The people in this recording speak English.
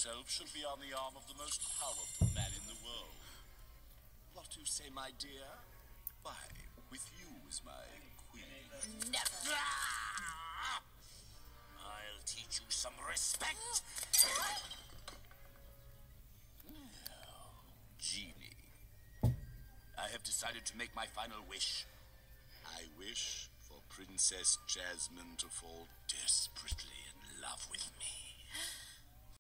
itself should be on the arm of the most powerful man in the world. What do you say, my dear? Why, with you as my queen. Never. I'll teach you some respect. Genie, I have decided to make my final wish. I wish for Princess Jasmine to fall desperately in love with me.